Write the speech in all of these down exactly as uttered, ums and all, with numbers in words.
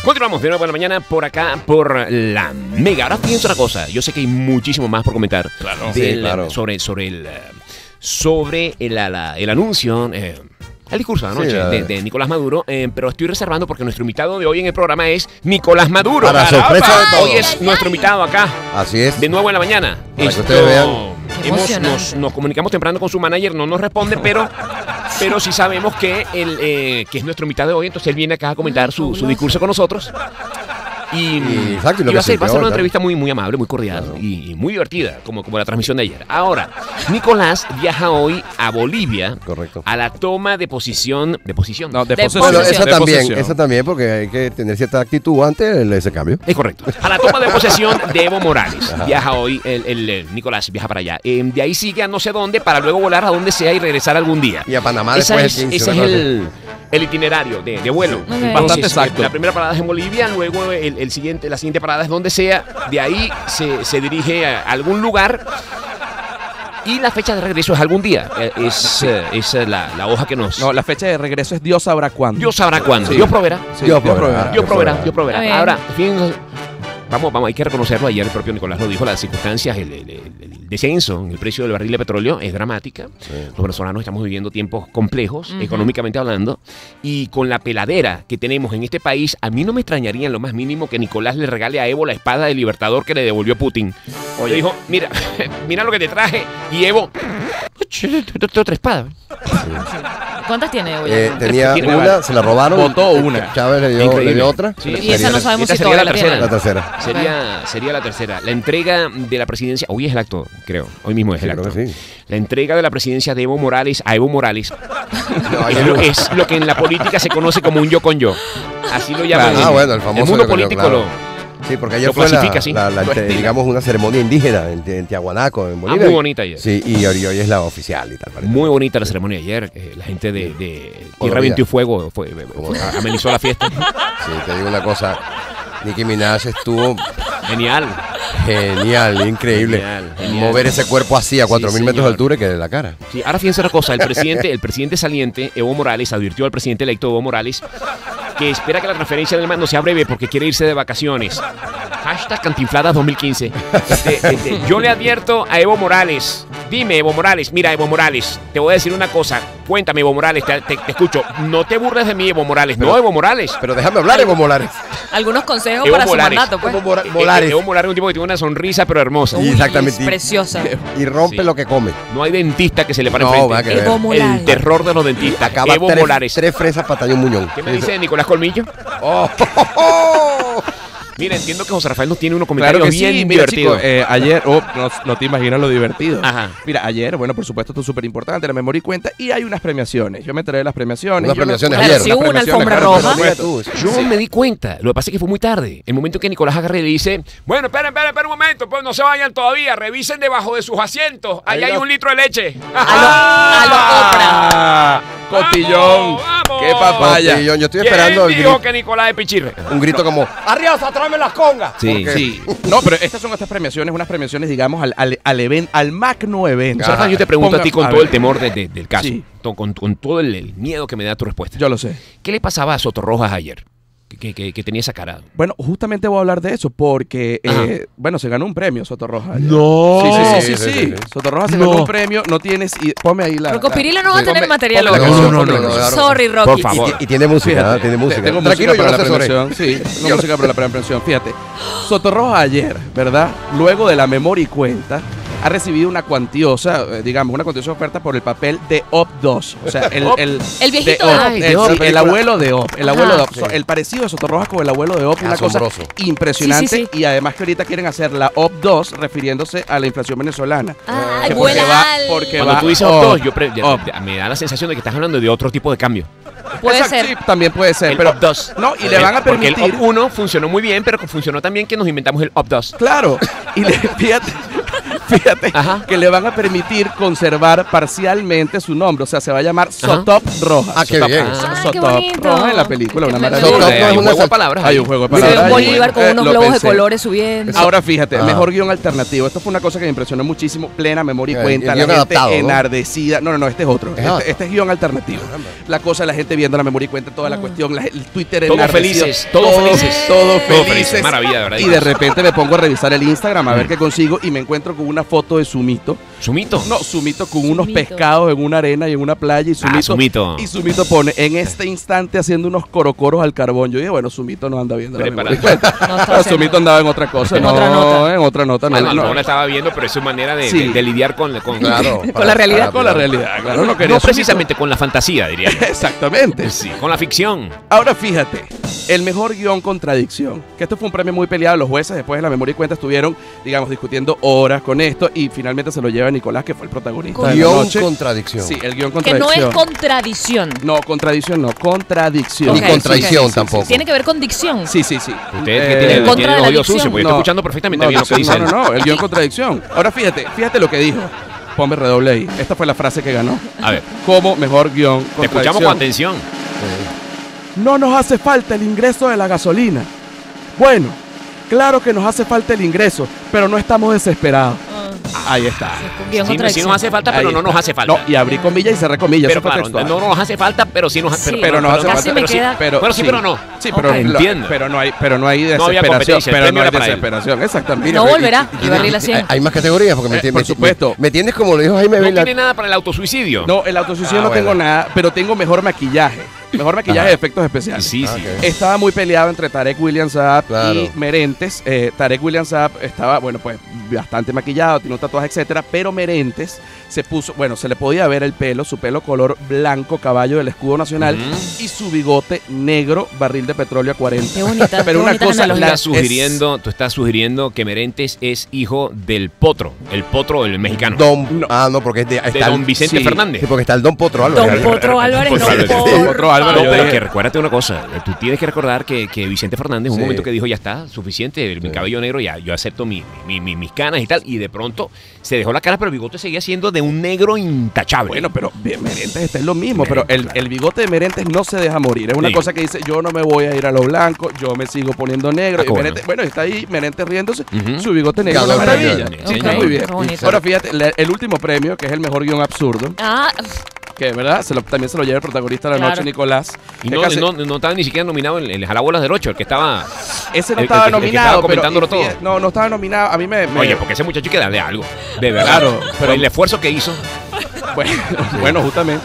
Continuamos de nuevo en la mañana por acá, por la Mega. Ahora pienso una cosa. Yo sé que hay muchísimo más por comentar. Claro. Del, Sí, claro. Sobre, sobre, el, sobre el, la, el anuncio, eh, el discurso de anoche Sí, de, de Nicolás Maduro. Eh, pero estoy reservando porque nuestro invitado de hoy en el programa es Nicolás Maduro. Para sorpresa de todos. Hoy es nuestro invitado acá. Así es. De nuevo en la mañana. Para Esto, que ustedes vean. hemos, nos, nos comunicamos temprano con su manager, no nos responde, pero, pero sí sabemos que, el, eh, que es nuestro invitado de hoy, entonces él viene acá a comentar su, su discurso con nosotros. Y, Y, exacto, y lo y va, que a ser, va a ser sintió, una ¿no? entrevista muy, muy amable, muy cordial Claro. y, y muy divertida, como, como la transmisión de ayer. Ahora, Nicolás viaja hoy a Bolivia. Correcto. A la toma de posición. De posición. No, de, De posesión. Bueno, esa De también, posesión. esa también, porque hay que tener cierta actitud ante el- ese cambio. Es correcto. A la toma de posesión de Evo Morales. Viaja hoy, el, el, el Nicolás viaja para allá. Eh, de ahí sigue a no sé dónde para luego volar a donde sea y regresar algún día. Y a Panamá Esa después es- el quince. ese es una cosa el, el itinerario de, de vuelo. Ok. Entonces, Bastante exacto. La primera parada es en Bolivia, luego el, el siguiente, la siguiente parada es donde sea. De ahí se, se dirige a algún lugar. Y la fecha de regreso es algún día. Eh, Es, eh, es eh, la, la hoja que nos... No, la fecha de regreso es Dios sabrá cuándo. Dios sabrá cuándo. Sí. Dios proveerá. Sí, Dios proveerá. Dios proveerá, Dios proveerá. Está bien. Ahora, fíjense, vamos, vamos, hay que reconocerlo. Ayer el propio Nicolás lo dijo, las circunstancias, el, el- el- el descenso en el precio del barril de petróleo es dramática. Los venezolanos estamos viviendo tiempos complejos, Ujú. económicamente hablando, y con la peladera que tenemos en este país, a mí no me extrañaría en lo más mínimo que Nicolás le regale a Evo la espada del libertador que le devolvió Putin. Le dijo, mira, mira lo que te traje, y Evo, otra espada. ¿Cuántas tiene Evo? Eh, ya? tenía Tiene una, varias. se la robaron. Votó una. Chávez le dio, Increíble. le dio otra. Sí. Y esa no sabemos Esta si sería todavía la la tiene. La tercera. tercera. Sería, sería la tercera. La entrega de la presidencia. Hoy es el acto, creo. Hoy mismo es Sí, el creo acto. que sí. La entrega de la presidencia de Evo Morales a Evo Morales No, es, ayer lo, no. es lo que en la política se conoce como un yo con yo. Así lo llaman. Ah, en- bueno, el famoso el mundo yo con yo, político claro. lo. Sí, porque ayer Lo fue la, clasifica, sí. la- la- Lo estila. digamos, una ceremonia indígena en, en Tiahuanaco, en Ah, Bolivia. muy bonita ayer. Sí, y hoy, hoy es la oficial y tal. parece. Muy bonita la ceremonia de ayer. eh, la gente de, de Tierra, Colorida. Viento y Fuego fue, fue- amenizó la fiesta. Sí, te digo una cosa. Nicki Minaj estuvo Genial. genial, increíble. Genial, genial. Mover ese cuerpo así a cuatro Sí, mil metros de señor. altura y que de la cara. Sí, ahora fíjense una cosa, el presidente, el presidente saliente, Evo Morales, advirtió al presidente electo Evo Morales que espera que la transferencia del mando sea breve porque quiere irse de vacaciones. Hashtag Cantinfladas dos mil quince. Este, este, yo le advierto a Evo Morales, dime Evo Morales, mira Evo Morales, te voy a decir una cosa, cuéntame Evo Morales, te, te- te escucho, no te burles de mí Evo Morales, no Evo Morales. Pero déjame hablar, Evo Morales. Algunos consejos Evo para Morales. su mandato, pues. Evo Mora- Eh, eh, Morales. Evo Morales es un tipo que tiene una sonrisa pero hermosa. Sí, Uy, exactamente. es preciosa. Y rompe Sí. lo que come. No hay dentista que se le pare No, va a enfrente. que Evo ver. El Morales. terror de los dentistas. Acaba Evo tres, Morales. tres fresas para tallar un muñón. ¿Qué me dice Nicolás Colmillo? Oh, oh, oh. Mira, entiendo que José Rafael nos tiene unos comentarios Claro que bien sí, mira, divertidos. chico, eh, ayer, oh, no, no te imaginas lo divertido. Ajá. Mira, ayer, bueno, por supuesto, esto es súper importante, la memoria y cuenta, y hay unas premiaciones. Yo me enteré de las premiaciones. Unas Yo no- premiaciones Claro, ayer. sí hubo una premiaciones, alfombra claro, por roja. Mira supuesto. tú. Yo me di cuenta, lo que pasa es que fue muy tarde. El momento en que Nicolás agarre y le dice, bueno, esperen, esperen, esperen un momento, pues no se vayan todavía, revisen debajo de sus asientos, ahí Ahí hay va. un litro de leche. A lo, Ah, Cotillón. Vamos, vamos. Qué papaya. Cotillón, yo estoy ¿Quién esperando el dijo grito, que Nicolás es pichirre? un grito como ¡Arriosa, tráeme las congas! Sí. Porque- Sí. No, pero estas son estas premiaciones, unas premiaciones, digamos, al, al, al, event, al magno evento. José Rafael, yo te pregunto Ponga- a ti con a todo ver. el temor de- de- del caso, Sí. to- con, con todo el, el miedo que me da tu respuesta. Yo lo sé. ¿Qué le pasaba a Sotorrojas ayer? Que, que- que- que tenía esa cara. Bueno, justamente voy a hablar de eso porque, Ajá. eh, bueno, se ganó un premio Sotorroja. No. Sí, sí, sí, sí, Sí, sí. sí, sí. Sotorroja se No. ganó un premio, no tienes... Y, ponme ahí la... Rocopirila no la- va a tener ponme- material ponme la hoy. canción, No, no, ponme no, la no, canción. Sorry, Rocky. Por favor. Y, y tiene música, Fíjate, ¿ah? tiene música. Tengo Tranquilo, música yo para lo la asesoré. premiación. Sí, tengo música para la premiación. Fíjate, Sotorroja ayer, ¿verdad? Luego de la memoria y cuenta, ha recibido una cuantiosa, eh, digamos, una cuantiosa oferta por el papel de Op dos. O sea, el, el, El viejito de de Op, Op. Ay, el, de Op. sí, el abuelo de Op. El abuelo de Op. Sí. So, el parecido de Sotorroja con el abuelo de Op, una cosa Asombroso. impresionante. Sí, sí, sí. Y además que ahorita quieren hacer la Op dos refiriéndose a la inflación venezolana. Ay, Que vuela porque va- al- porque Cuando va tú dices Op, Op dos, yo pre- ya- Op. ya- me da la sensación de que estás hablando de otro tipo de cambio. Puede Exacto, ser. sí, también puede ser. El pero Op dos. No, y le van a Porque el permitir... Op uno funcionó muy bien, pero funcionó también que nos inventamos el Op dos. Claro. Y le, fíjate, fíjate, Ajá. que le van a permitir conservar parcialmente su nombre. O sea, se va a llamar Sotop Rojas. Ah, qué Sotop- bien. So- Ah, qué Sotop bonito. Rojas en la película, Qué una me- maravilla. Sotop no es Hay un una juego de sal- palabras. Hay un juego de Se ve palabras. un ahí. Bolívar con Eh, unos lo globos pensé. de colores subiendo. Ahora fíjate, Ah. mejor guión alternativo. Esto fue una cosa que me impresionó muchísimo. Plena memoria y Eh, cuenta. el La guión gente adaptado, ¿no? enardecida. No, no, no, este es otro. Es Este, otro. este es guión alternativo. La cosa, la gente viendo la memoria y cuenta, toda la cuestión, la- el Twitter Todos enardecido. felices, todos felices. Todos Todos felices. felices, maravilla, de verdad. Y de repente me pongo a revisar el Instagram a ver Mm. qué consigo y me encuentro con una foto de Sumito. Sumito. No, Sumito con unos Sumito. pescados en una arena y en una playa y Sumito, Ah, Sumito. y Sumito pone en este instante haciendo unos corocoros al carbón. Yo dije, bueno, Sumito no anda viendo la Preparado. memoria y cuenta. No está Pero haciendo- Sumito andaba en otra cosa. En no, otra nota. en otra nota. No, Ah, no, no, no la estaba viendo, pero es su manera de, Sí. de- de lidiar con, con, Claro. Con la realidad. con la realidad, claro. No, quería no Sumito. precisamente con la fantasía, diría yo. Exactamente. Sí, con la ficción. Ahora fíjate, el mejor guión contradicción. Que esto fue un premio muy peleado. Los jueces después de la memoria y cuenta estuvieron, digamos, discutiendo horas con esto y finalmente se lo lleva Nicolás, que fue el protagonista de la Guión noche. contradicción. Sí, el guión Que no contradicción. es contradicción. No, contradicción no, contradicción. Ni Ok, contradicción sí, sí, tampoco. Tiene que ver con dicción. Sí, sí, sí. Usted que Eh, tiene, en contra tiene de el la oído dicción. sucio, porque no, estoy escuchando perfectamente no, bien lo que dice no, él. no, no, el guión contradicción. Ahora fíjate, fíjate lo que dijo. Ponme redoble ahí. Esta fue la frase que ganó. A ver, Como mejor guión te escuchamos con atención. No nos hace falta el ingreso de la gasolina. Bueno, claro que nos hace falta el ingreso, pero no estamos desesperados. Ah, Ahí está. guión Sí, sí contradicción. nos hace falta, pero Ahí no nos está. hace falta. No, y abrí comillas y cerré comillas. Pero eso fue claro, textual. no nos hace falta, pero sí nos hace Sí. Pero nos hace pero- falta. Casi me pero sí, queda- Pero, Bueno, sí, pero no. Sí, pero, Ok. lo- Entiendo. pero no hay, pero no hay No había desesperación. competencia, el pero premio no hay era para él. desesperación, exactamente. No pero- volverá, y- y- Ibarri y- la cien. hay- Hay más categorías porque me, Eh, enti- por me- supuesto. Me, me entiendes como lo dijo Jaime No Vela. tiene nada para el autosuicidio. No, el autosuicidio Ah, no bueno. tengo nada, pero tengo mejor maquillaje. Mejor maquillaje Ajá. de efectos especiales. Sí, Ah, sí. ok. Estaba muy peleado entre Tarek William Saab Claro. y Merentes. Eh, Tarek William Saab estaba, bueno, pues bastante maquillado, tiene un tatuaje, etcétera, pero Merentes se puso, bueno, se le podía ver el pelo, su pelo color blanco, caballo del escudo nacional, Ujú. y su bigote negro, barril de petróleo a cuarenta. Qué bonita. Pero qué una bonita cosa, Tú analogía. la- estás sugiriendo, tú estás sugiriendo que Merentes es hijo del Potro, el Potro del mexicano. Don, No. Ah, no, porque es de, de está el- Don Vicente sí, Fernández. Sí, porque está el Don Potro Álvarez. Don Potro Álvarez, Potro no, Álvarez. por Potro Álvarez, No, yo pero dije- que recuérdate una cosa, eh, tú tienes que recordar que, que Vicente Fernández en un Sí. momento que dijo ya está, suficiente, el- mi Sí. cabello negro, ya yo acepto mi, mi- mi- mis canas y tal, y de pronto se dejó la cara, pero el bigote seguía siendo de un negro intachable. Bueno, pero bien, Merentes está en lo mismo, Merentes, pero el, claro. el bigote de Merentes no se deja morir. Es una Sí. cosa que dice, yo no me voy a ir a lo blanco, yo me sigo poniendo negro. Ah, Y ¿cómo Merentes- no? bueno, está ahí Merentes riéndose, Ujú. su bigote negro, Cada una uno maravilla. señor. Sí, Está señor. muy bien. Qué bonito. Ahora fíjate, le- el último premio, que es el mejor guión absurdo, Ah, que verdad se lo- también se lo lleva el protagonista de la Claro. noche, Nicolás. y que no, casi- no, no estaba ni siquiera nominado en el Jalabolas del ocho, el que estaba... ese no el- estaba el que- el que nominado, estaba pero comentándolo todo. fíjate, no, no estaba nominado. A mí me, me- Oye, porque ese muchacho hay que darle algo, de verdad. Claro, pero- pero el esfuerzo que hizo... Bueno, bueno, justamente.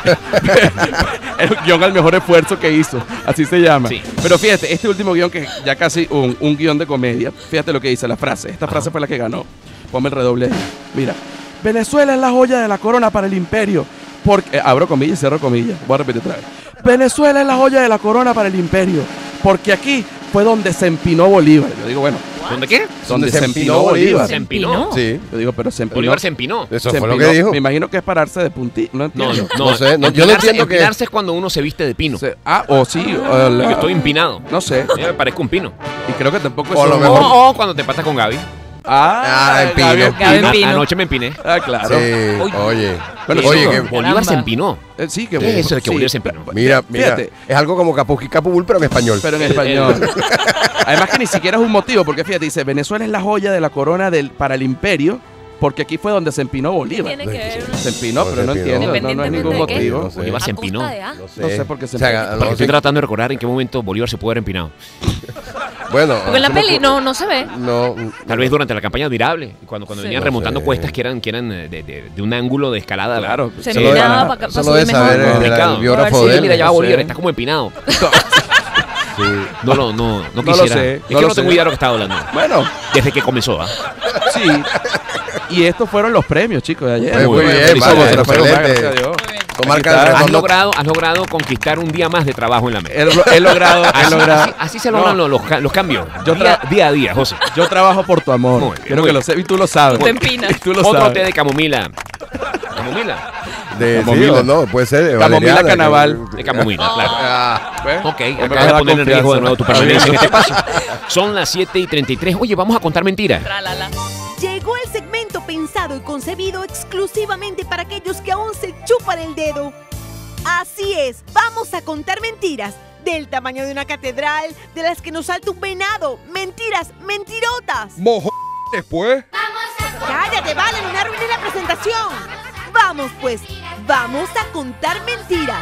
El guión al mejor esfuerzo que hizo. Así se llama. Sí. Pero fíjate, este último guión que es ya casi un, un guión de comedia. Fíjate lo que dice la frase. Esta frase fue la que ganó. Ponme el redoble ahí. Mira. Venezuela es la joya de la corona para el imperio. Porque, eh, abro comillas y cierro comillas. Voy a repetir otra vez. Venezuela es la joya de la corona para el imperio. Porque aquí fue donde se empinó Bolívar. Yo digo, bueno, ¿Dónde qué? donde se empinó Bolívar. Se empinó. Sí, Yo digo, pero se empinó. Bolívar se empinó. eso se fue lo empinó. que dijo. Me imagino que es pararse de puntito. No No, entiendo. no, No sé, no, yo no empinarse- entiendo que- empinarse es cuando uno se viste de pino. Se- ah, o sí. o la- Yo estoy empinado. No sé. Yo me parezco un pino. Y creo que tampoco es O a lo un- mejor- O, o cuando te patas con Gaby. Ah, Ah, el pino. Gaby Gaby A- Pino. Anoche me empiné. Ah, claro. Sí, Oye. oye. Bueno, oye, sí, que, no. Bolívar se Caramba. empinó. Eh, sí, que ¿Qué es eso de que Bolívar se empinó? mira, mira, Fíjate. es algo como Capuqui Capubul, pero en español. Pero en español. Además que ni siquiera es un motivo, porque fíjate, dice, Venezuela es la joya de la corona del, para el imperio, porque aquí fue donde se empinó Bolívar. tiene que ver una- Se empinó, No, pero se no empinó. entiendo, no, no es ningún Independientemente de qué. motivo. No sé. Bolívar se ¿A empinó. costa de A? No sé, No sé por qué se O sea, empinó. no Porque sé. estoy tratando de recordar en qué momento Bolívar se pudo haber empinado. Bueno, Porque en la se me peli ocurre- no, no se ve. No, Tal vez durante la campaña admirable, cuando, cuando Sí. venían No remontando sé. cuestas que eran, que eran eh, de, de- de un ángulo de escalada. Claro. Se Eso lo de- empinaba para eso lo de subir saber mejor. el, el, Complicado. biógrafo A ver de si- él. Mira, ya va no Bolívar, sé. está como empinado. Sí. No lo, no, no No lo quisiera. sé, es no que lo no tengo sé. idea de lo que está hablando. Bueno, Desde que comenzó, ¿ah? sí. Y estos fueron los premios, chicos, de ayer. Muy, muy bien, Felicidades, vale, se los fueron, excelente. gracias a Dios. Tomar Aquí está. carne Has con- logrado, has logrado conquistar un día más de trabajo en la mesa. He, he logrado, he Así, logrado. así- así se logran No, los, los ca- los cambios. Yo día, tra- día a día, José. Yo trabajo por tu amor. Muy bien, Quiero muy que lo bien. sepas y tú lo sabes. Te empinas. Y tú lo Otro sabes. té de camomila. Camomila. De, sí, Camomila. o no, puede ser. de Camomila valeriana, Canaval. que- De camomila, claro. Ah, ¿Ves? Ok, me acabas da de la poner en riesgo de confianza. nuevo tu permanencia en este paso. Son las siete y treinta y tres. Oye, vamos a contar mentiras. Tra, la, la. Llegó el segmento pensado pensado y concebido exclusivamente para aquellos que aún se chupan el dedo. Así es, vamos a contar mentiras del tamaño de una catedral, de las que nos salta un venado. Mentiras, mentirotas. Mojo después. Cállate, vale, no me arruines la presentación. Vamos pues, vamos a contar mentiras.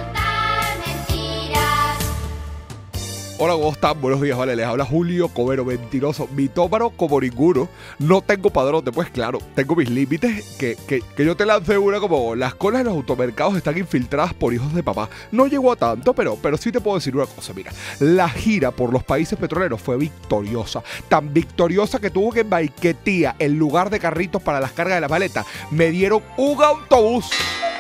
Hola, ¿cómo están? Buenos días, vale, les habla Julio Cobero, mentiroso, mitómano como ninguno. No tengo padrote, pues claro, tengo mis límites, que, que, que yo te lance una como las colas en los automercados están infiltradas por hijos de papá. No llegó a tanto, pero, pero sí te puedo decir una cosa, mira, la gira por los países petroleros fue victoriosa, tan victoriosa que tuvo que en Maiquetía, en lugar de carritos para las cargas de las maletas, me dieron un autobús.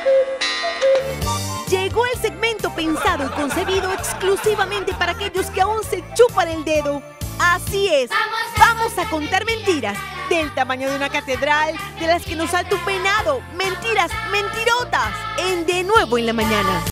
Llegó el segmento pensado y concebido exclusivamente para aquellos que aún se chupan el dedo. Así es, vamos a contar mentiras del tamaño de una catedral, de las que nos salta un venado. Mentiras, mentirotas, en De Nuevo en la Mañana.